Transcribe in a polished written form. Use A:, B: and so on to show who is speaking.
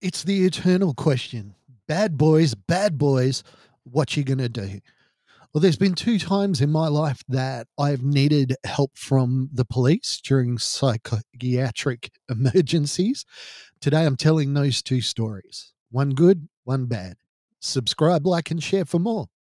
A: It's the eternal question. Bad boys, what you gonna do? Well, there's been 2 times in my life that I've needed help from the police during psychiatric emergencies. Today, I'm telling those 2 stories. One good, one bad. Subscribe, like, and share for more.